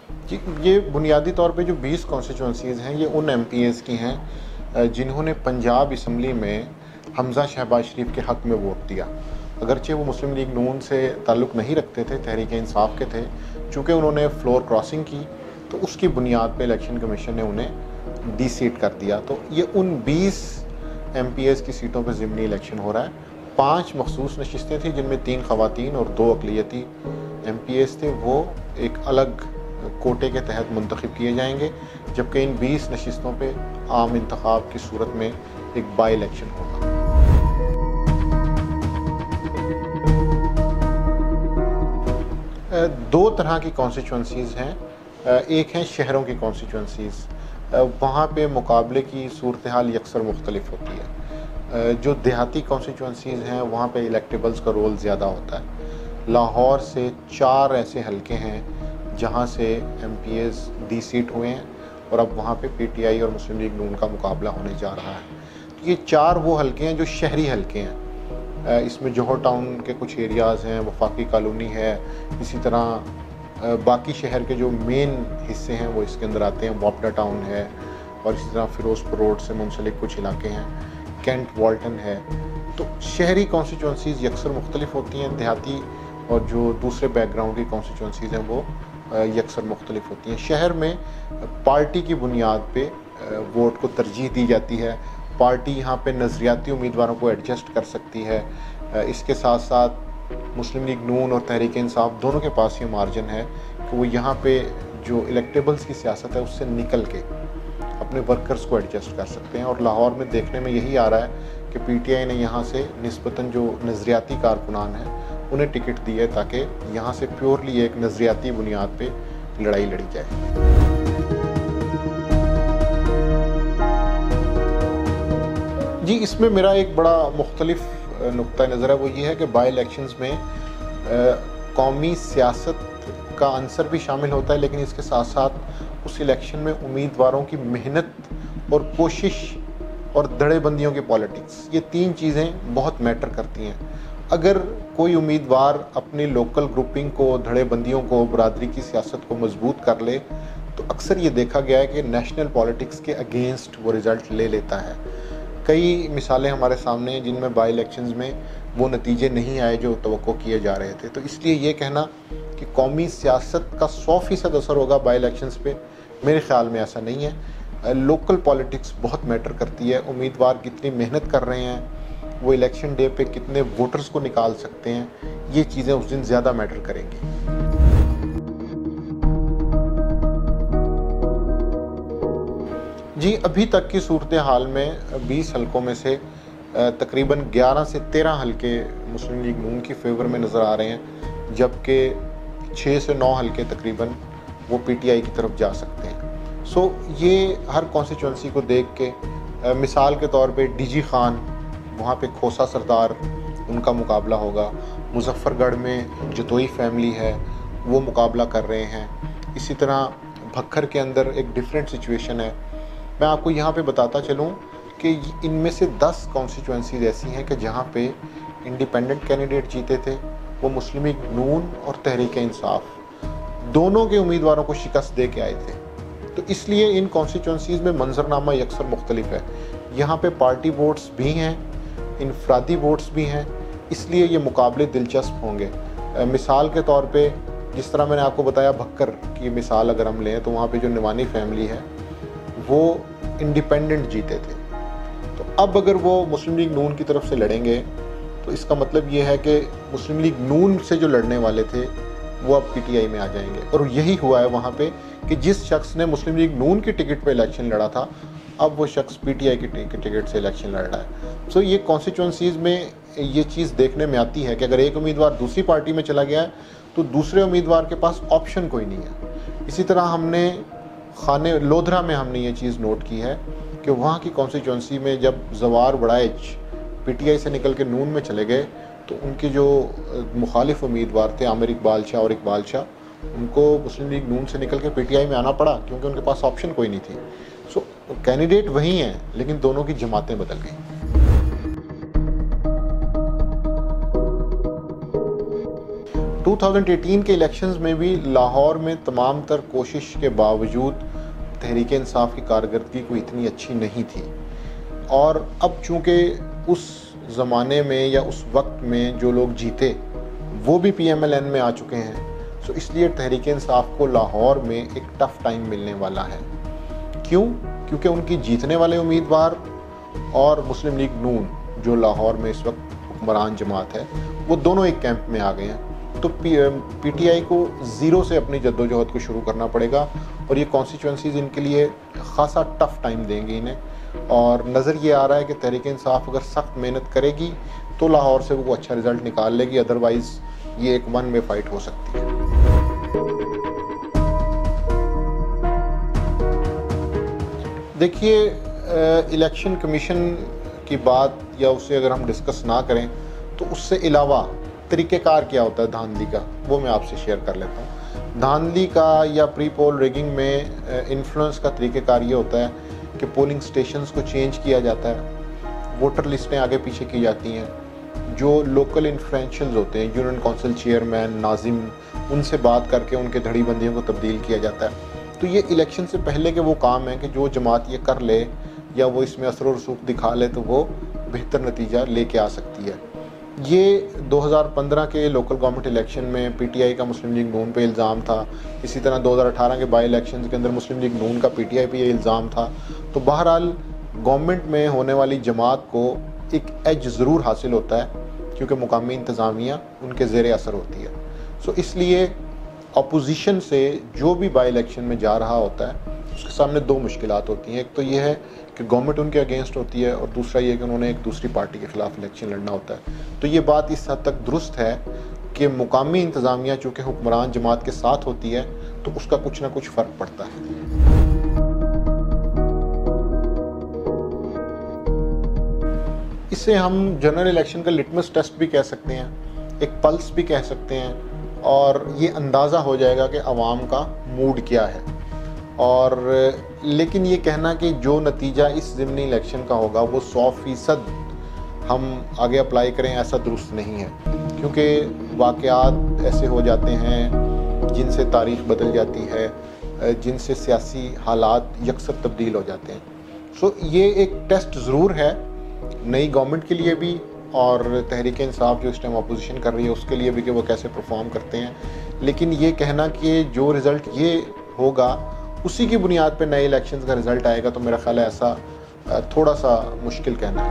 जी, ये बुनियादी तौर पे जो 20 कॉन्स्टिट्यूंसीज़ हैं, ये उन एमपीएस की हैं जिन्होंने पंजाब असम्बली में हमज़ा शहबाज शरीफ के हक़ में वोट दिया। अगरचे वो मुस्लिम लीग नून से ताल्लुक़ नहीं रखते थे, तहरीक इंसाफ के थे, चूँकि उन्होंने फ्लोर क्रॉसिंग की तो उसकी बुनियाद पे इलेक्शन कमीशन ने उन्हें डी-सीट कर दिया। तो ये उन 20 एमपीएस की सीटों पर ज़िमनी इलेक्शन हो रहा है। 5 मखसूस नशिस्तें थी जिनमें 3 ख़वातीन और 2 अक़लियती एमपीएस थे, वो एक अलग कोटे के तहत मुंतखब किए जाएंगे, जबकि इन 20 नशिस्तों पे आम इंतखाब की सूरत में एक बाई इलेक्शन होगा। दो तरह की कॉन्स्टिट्यूंसीज़ हैं। एक हैं शहरों की कॉन्स्टिट्यूंसीज़, वहाँ पे मुकाबले की सूरत हाल यकसर मुख्तलिफ होती है। जो देहाती कॉन्स्टिट्यूंसीज़ हैं वहाँ पे इलेक्टेबल्स का रोल ज़्यादा होता है। लाहौर से 4 ऐसे हलके हैं जहाँ से एमपीएस डी-सीट हुए हैं और अब वहाँ पे पीटीआई और मुस्लिम लीग नून का मुकाबला होने जा रहा है। तो ये 4 वो हलके हैं जो शहरी हलके हैं। इसमें जौहर टाउन के कुछ एरियाज़ हैं, वफाकी कॉलोनी है, इसी तरह बाकी शहर के जो मेन हिस्से हैं वो इसके अंदर आते हैं। वापडा टाउन है और इसी तरह फ़िरोज़पुर रोड से मुंसलिक कुछ इलाके हैं, कैंट वॉल्टन है। तो शहरी कॉन्स्टिट्यूंसीज़ यकसर मुख्तलिफ होती हैं, देहाती और जो दूसरे बैकग्राउंड की कॉन्स्टिट्यूंसीज़ हैं वो यकसर मुख्तलिफ होती हैं। शहर में पार्टी की बुनियाद पे वोट को तरजीह दी जाती है। पार्टी यहाँ पे नज़रियाती उम्मीदवारों को एडजस्ट कर सकती है। इसके साथ साथ मुस्लिम लीग नून और तहरीक इंसाफ दोनों के पास ये मार्जिन है कि वो यहाँ पे जो इलेक्टेबल्स की सियासत है उससे निकल के अपने वर्कर्स को एडजस्ट कर सकते हैं। और लाहौर में देखने में यही आ रहा है कि पीटीआई ने यहाँ से निस्बतन जो नज़रियाती कारकुनान हैं उन्हें टिकट दी है ताकि यहाँ से प्योरली एक नज़रियाती बुनियाद पे लड़ाई लड़ी जाए। जी, इसमें मेरा एक बड़ा मुख्तलिफ नुक्ता नज़र है, वो ये है कि बाई इलेक्शंस में कौमी सियासत का अंसर भी शामिल होता है, लेकिन इसके साथ साथ उस इलेक्शन में उम्मीदवारों की मेहनत और कोशिश और धड़ेबंदियों की पॉलिटिक्स, ये 3 चीज़ें बहुत मैटर करती हैं। अगर कोई उम्मीदवार अपनी लोकल ग्रुपिंग को, धड़ेबंदियों को, बरादरी की सियासत को मजबूत कर ले तो अक्सर ये देखा गया है कि नेशनल पॉलिटिक्स के अगेंस्ट वो रिज़ल्ट ले लेता है। कई मिसालें हमारे सामने हैं जिनमें बाई इलेक्शंस में वो नतीजे नहीं आए जो तवक्को किए जा रहे थे। तो इसलिए ये कहना कि कौमी सियासत का 100% असर होगा बाई इलेक्शंस पे, मेरे ख्याल में ऐसा नहीं है। लोकल पॉलिटिक्स बहुत मैटर करती है। उम्मीदवार कितनी मेहनत कर रहे हैं, वो इलेक्शन डे पे कितने वोटर्स को निकाल सकते हैं, ये चीज़ें उस दिन ज़्यादा मैटर करेंगी। जी, अभी तक की सूरत हाल में 20 हलकों में से तकरीबन 11 से 13 हलके मुस्लिम लीग नून की फेवर में नज़र आ रहे हैं, जबकि 6 से 9 हलके तकरीबन वो पीटीआई की तरफ जा सकते हैं। सो ये हर कॉन्स्टिट्यूंसी को देख के मिसाल के तौर पे डीजी खान, वहाँ पे खोसा सरदार, उनका मुकाबला होगा। मुजफ्फरगढ़ में जतोई फैमिली है, वो मुकाबला कर रहे हैं। इसी तरह भक्खर के अंदर एक डिफरेंट सिचुएशन है। मैं आपको यहाँ पे बताता चलूँ कि इनमें से 10 कॉन्स्टिट्यूंसीज ऐसी हैं कि जहाँ पे इंडिपेंडेंट कैंडिडेट जीते थे, वो मुस्लिम लीग नून और तहरीक इंसाफ दोनों के उम्मीदवारों को शिकस्त दे के आए थे। तो इसलिए इन कॉन्स्टिट्यूंसीज में मंजरनामा यकसर मुख्तलिफ है। यहाँ पे पार्टी वोट्स भी हैं, इनफरादी वोट्स भी हैं, इसलिए ये मुकाबले दिलचस्प होंगे। मिसाल के तौर पे जिस तरह मैंने आपको बताया भक्कर की मिसाल अगर हम लें तो वहाँ पे जो निवानी फैमिली है वो इंडिपेंडेंट जीते थे। तो अब अगर वो मुस्लिम लीग नून की तरफ से लड़ेंगे तो इसका मतलब ये है कि मुस्लिम लीग नून से जो लड़ने वाले थे वो अब पीटीआई में आ जाएंगे। और यही हुआ है वहाँ पे कि जिस शख्स ने मुस्लिम लीग नून की टिकट पे इलेक्शन लड़ा था, अब वो शख्स पीटीआई की टिकट से इलेक्शन लड़ रहा है। सो ये कॉन्स्टिट्यूंसीज़ में ये चीज़ देखने में आती है कि अगर एक उम्मीदवार दूसरी पार्टी में चला गया है तो दूसरे उम्मीदवार के पास ऑप्शन कोई नहीं है। इसी तरह हमने खाने लोधरा में हमने ये चीज़ नोट की है कि वहाँ की कॉन्स्टिट्यूंसी में जब जवार बड़ाइच पीटीआई से निकल के नून में चले गए तो उनके जो मुखालिफ उम्मीदवार थे आमिर इकबाल शाह और इकबाल शाह, उनको मुस्लिम लीग नून से निकल के पीटीआई में आना पड़ा क्योंकि उनके पास ऑप्शन कोई नहीं थी। सो कैंडिडेट वही हैं लेकिन दोनों की जमातें बदल गई। 2018 के इलेक्शंस में भी लाहौर में तमाम तर कोशिश के बावजूद तहरीक इंसाफ की कारकर्दगी कोई इतनी अच्छी नहीं थी। और अब चूँकि उस ज़माने में या उस वक्त में जो लोग जीते वो भी PMLN में आ चुके हैं, सो इसलिए तहरीक इंसाफ को लाहौर में एक टफ़ टाइम मिलने वाला है। क्यों? क्योंकि उनकी जीतने वाले उम्मीदवार और मुस्लिम लीग नून जो लाहौर में इस वक्त हुक्मरान जमात है, वो दोनों एक कैंप में आ गए हैं। तो PTI को ज़ीरो से अपनी जद्दोजहद को शुरू करना पड़ेगा और ये कॉन्स्टिट्यूंसीज़ इनके लिए ख़ासा टफ़ टाइम देंगे इन्हें। और नज़र ये आ रहा है कि तहरीक इंसाफ अगर सख्त मेहनत करेगी तो लाहौर से वो अच्छा रिज़ल्ट निकाल लेगी, अदरवाइज़ ये एक वन वे फाइट हो सकती है। देखिए, इलेक्शन कमीशन की बात या उसे अगर हम डिस्कस ना करें तो उससे अलावा तरीक़ेकार क्या होता है धांधली का, वो मैं आपसे शेयर कर लेता हूँ। धांधली का या प्री पोल रिगिंग में इन्फ्लुएंस का तरीक़ेकार ये होता है कि पोलिंग स्टेशंस को चेंज किया जाता है, वोटर लिस्टें आगे पीछे की जाती हैं, जो लोकल इन्फ्लुएंशियल्स होते हैं, यूनियन काउंसिल चेयरमैन, नाजिम, उनसे बात करके उनके धड़ी बंदियों को तब्दील किया जाता है। तो ये इलेक्शन से पहले के वो काम है कि जो जमात ये कर ले या वो इसमें असर और रसूख दिखा ले तो वो बेहतर नतीजा लेके आ सकती है। ये 2015 के लोकल गवर्नमेंट इलेक्शन में PTI का मुस्लिम लीग नून पे इल्ज़ाम था। इसी तरह 2018 के बाई इलेक्शन के अंदर मुस्लिम लीग नून का PTI पे ये इल्ज़ाम था। तो बहरहाल गवर्नमेंट में होने वाली जमात को एक एज ज़रूर हासिल होता है क्योंकि मुकामी इंतज़ामिया उनके ज़ेरे असर होती है। सो इसलिए अपोजिशन से जो भी बाई इलेक्शन में जा रहा होता है उसके सामने दो मुश्किलात होती हैं। एक तो ये है कि गवर्नमेंट उनके अगेंस्ट होती है और दूसरा ये कि उन्होंने एक दूसरी पार्टी के ख़िलाफ़ इलेक्शन लड़ना होता है। तो ये बात इस हद तक दुरुस्त है कि मुकामी इंतज़ामिया चूँकि हुक्मरान जमात के साथ होती है तो उसका कुछ ना कुछ फ़र्क पड़ता है। इसे हम जनरल इलेक्शन का लिटमस टेस्ट भी कह सकते हैं, एक पल्स भी कह सकते हैं, और ये अंदाज़ा हो जाएगा कि अवाम का मूड क्या है। और लेकिन ये कहना कि जो नतीजा इस ज़िमनी इलेक्शन का होगा वो 100% हम आगे अप्लाई करें, ऐसा दुरुस्त नहीं है, क्योंकि वाक़यात ऐसे हो जाते हैं जिनसे तारीख़ बदल जाती है, जिनसे सियासी हालात यकसर तब्दील हो जाते हैं। सो ये एक टेस्ट ज़रूर है नई गवर्नमेंट के लिए भी और तहरीक इंसाफ जो इस टाइम अपोजिशन कर रही है उसके लिए भी कि वो कैसे परफॉर्म करते हैं। लेकिन ये कहना कि जो रिज़ल्ट ये होगा उसी की बुनियाद पे नए इलेक्शंस का रिज़ल्ट आएगा, तो मेरा ख्याल है ऐसा थोड़ा सा मुश्किल कहना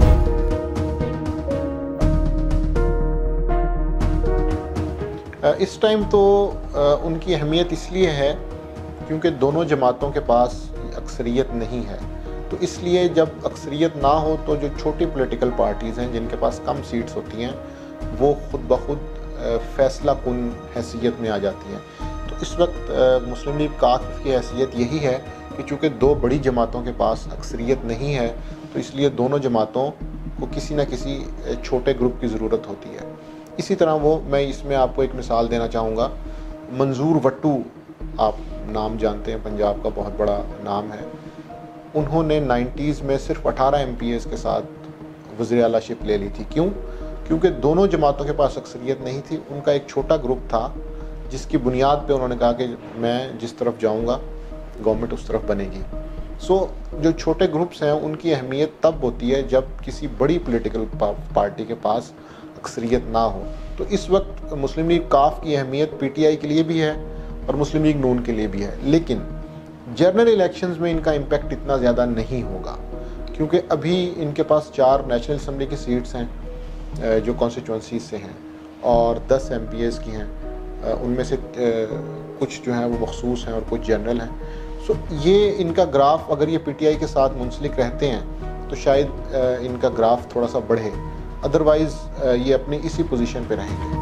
है। इस टाइम तो उनकी अहमियत इसलिए है क्योंकि दोनों जमातों के पास अक्सरियत नहीं है। तो इसलिए जब अक्सरियत ना हो तो जो छोटी पॉलिटिकल पार्टीज़ हैं जिनके पास कम सीट्स होती हैं वो खुद ब खुद फ़ैसला कुन हैसियत में आ जाती हैं। तो इस वक्त मुस्लिम लीग काफ की हैसियत यही है कि चूँकि दो बड़ी जमातों के पास अक्सरियत नहीं है तो इसलिए दोनों जमातों को किसी न किसी छोटे ग्रुप की ज़रूरत होती है। इसी तरह मैं इसमें आपको एक मिसाल देना चाहूँगा। मंजूर वट्टू, आप नाम जानते हैं, पंजाब का बहुत बड़ा नाम है। उन्होंने 90s में सिर्फ 18 MPs के साथ वज़ीर आलाशिप ले ली थी। क्यों? क्योंकि दोनों जमातों के पास अक्सरियत नहीं थी। उनका एक छोटा ग्रुप था जिसकी बुनियाद पे उन्होंने कहा कि मैं जिस तरफ जाऊंगा गवर्नमेंट उस तरफ बनेगी। जो छोटे ग्रुप्स हैं उनकी अहमियत तब होती है जब किसी बड़ी पॉलिटिकल पार्टी के पास अक्सरियत ना हो। तो इस वक्त मुस्लिम लीग काफ की अहमियत PTI के लिए भी है और मुस्लिम लीग नून के लिए भी है, लेकिन जनरल इलेक्शंस में इनका इम्पैक्ट इतना ज़्यादा नहीं होगा क्योंकि अभी इनके पास 4 नेशनल असम्बली की सीट्स हैं जो कॉन्स्टिट्यूंसीज से हैं और 10 MPs की हैं। उनमें से कुछ जो हैं वो मखसूस हैं और कुछ जनरल हैं। सो ये इनका ग्राफ अगर ये PTI के साथ मुंसलिक रहते हैं तो शायद इनका ग्राफ थोड़ा सा बढ़े, अदरवाइज़ ये अपनी इसी पोजीशन पे रहेंगे।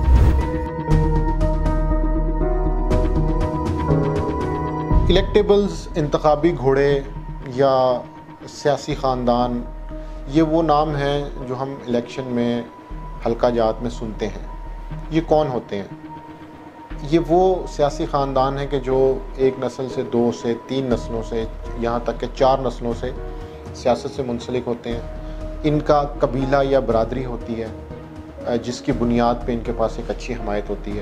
इलेक्टेबल्स, इंतखाबी घोड़े या सियासी ख़ानदान, ये वो नाम हैं जो हम इलेक्शन में हल्का जात में सुनते हैं। ये कौन होते हैं? ये वो सियासी ख़ानदान हैं कि जो एक नस्ल से 2 से 3 नस्लों से यहाँ तक कि 4 नस्लों से सियासत से मुंसलिक होते हैं। इनका कबीला या बरादरी होती है जिसकी बुनियाद पे इनके पास एक अच्छी हमायत होती है।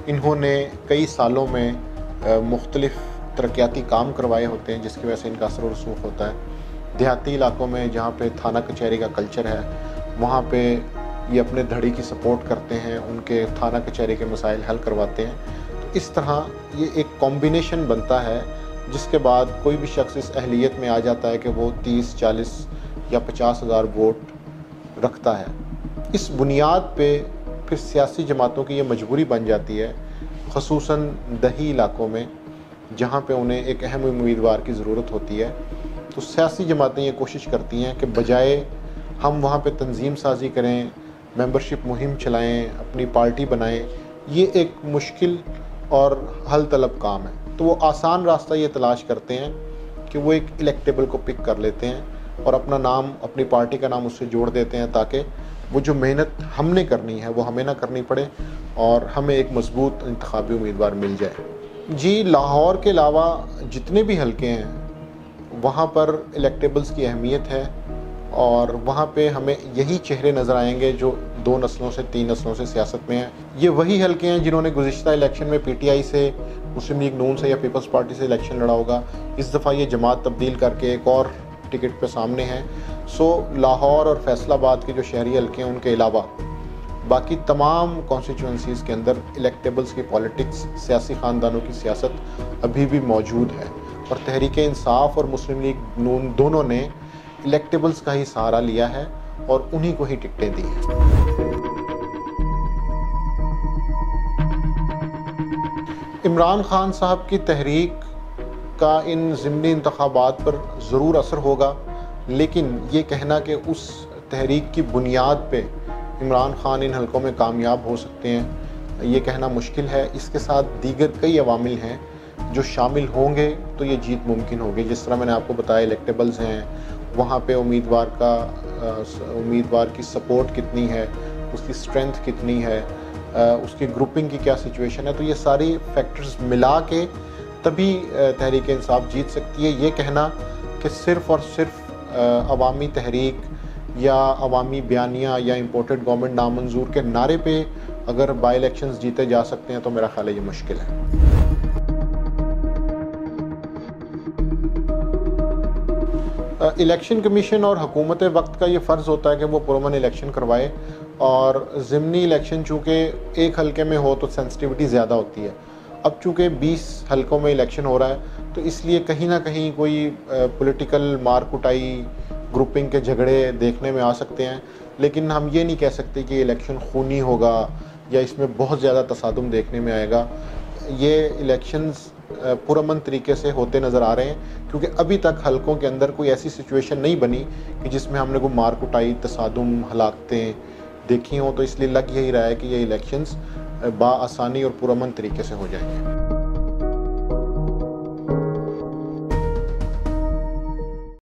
इन्होंने कई सालों में मुख्तलिफ़ तरक्याती काम करवाए होते हैं, जिसकी वजह से इनका असर रसूख होता है। देहाती इलाकों में जहाँ पे थाना कचहरी का कल्चर है, वहाँ पे ये अपने धड़ी की सपोर्ट करते हैं, उनके थाना कचहरी के मसाइल हल करवाते हैं। तो इस तरह ये एक कॉम्बिनेशन बनता है, जिसके बाद कोई भी शख्स इस अहलियत में आ जाता है कि वो 30, 40 या 50 हज़ार वोट रखता है। इस बुनियाद पे फिर सियासी जमातों की ये मजबूरी बन जाती है, ख़ुसूसन दही इलाकों में जहाँ पे उन्हें एक अहम उम्मीदवार की ज़रूरत होती है। तो सियासी जमातें ये कोशिश करती हैं कि बजाय हम वहाँ पे तंजीम साजी करें, मेंबरशिप मुहिम चलाएं, अपनी पार्टी बनाएं, ये एक मुश्किल और हल तलब काम है। तो वो आसान रास्ता ये तलाश करते हैं कि वो एक इलेक्टेबल को पिक कर लेते हैं और अपना नाम, अपनी पार्टी का नाम उससे जोड़ देते हैं, ताकि वो जो मेहनत हमने करनी है वो हमें ना करनी पड़े और हमें एक मजबूत इंतखाबी उम्मीदवार मिल जाए। जी, लाहौर के अलावा जितने भी हलके हैं वहाँ पर इलेक्टेबल्स की अहमियत है और वहाँ पे हमें यही चेहरे नज़र आएंगे जो 2 नस्लों से 3 नस्लों से सियासत में हैं। ये वही हलके हैं जिन्होंने गुज़िश्ता इलेक्शन में PTI से, मुस्लिम लीग नून से या पीपल्स पार्टी से इलेक्शन लड़ा होगा। इस दफ़ा ये जमात तब्दील करके एक और टिकट पे सामने है। सो लाहौर और फैसलाबाद के जो शहरी हलके हैं उनके अलावा बाकी तमाम कॉन्स्टिट्यूंसीज़ के अंदर इलेक्टेबल्स की पॉलिटिक्स, सियासी ख़ानदानों की सियासत अभी भी मौजूद है और तहरीक इंसाफ और मुस्लिम लीग नून दोनों ने इलेक्टेबल्स का ही सहारा लिया है और उन्हीं को ही टिकटें दी हैं। इमरान खान साहब की तहरीक का इन ज़िमनी इंतखाबात पर ज़रूर असर होगा, लेकिन ये कहना कि उस तहरीक की बुनियाद पे इमरान खान इन हलकों में कामयाब हो सकते हैं, ये कहना मुश्किल है। इसके साथ दीगर कई अवामिल हैं जो शामिल होंगे तो ये जीत मुमकिन होगी। जिस तरह मैंने आपको बताया, इलेक्टेबल्स हैं, वहाँ पे उम्मीदवार की सपोर्ट कितनी है, उसकी स्ट्रेंथ कितनी है, उसकी ग्रुपिंग की क्या सिचुएशन है। तो ये सारी फैक्टर्स मिला के तभी तहरीक इंसाफ जीत सकती है। ये कहना कि सिर्फ़ और सिर्फ अवामी तहरीक या अवामी बयानिया या इम्पोर्टेड गवर्नमेंट नामंजूर के नारे पे अगर बाई इलेक्शंस जीते जा सकते हैं तो मेरा ख्याल है ये मुश्किल है। इलेक्शन कमीशन और हुकूमत वक्त का ये फ़र्ज़ होता है कि वो पुरअमन इलेक्शन करवाए और ज़िमनी इलेक्शन चूँकि एक हलके में हो तो सेंसिटिविटी ज़्यादा होती है। अब चूँकि 20 हलकों में इलेक्शन हो रहा है तो इसलिए कहीं ना कहीं कोई पॉलिटिकल मार कुटाई, ग्रुपिंग के झगड़े देखने में आ सकते हैं, लेकिन हम ये नहीं कह सकते कि इलेक्शन खूनी होगा या इसमें बहुत ज़्यादा तसादुम देखने में आएगा। ये इलेक्शंस पुरअमन तरीके से होते नज़र आ रहे हैं, क्योंकि अभी तक हलकों के अंदर कोई ऐसी सिचुएशन नहीं बनी कि जिसमें हमने कोई मार कुटाई, तसादुम, हलाकतें देखी हों। तो इसलिए लग यही रहा है कि ये इलेक्शंस बाआसानी और पुरअमन तरीके से हो जाएंगे।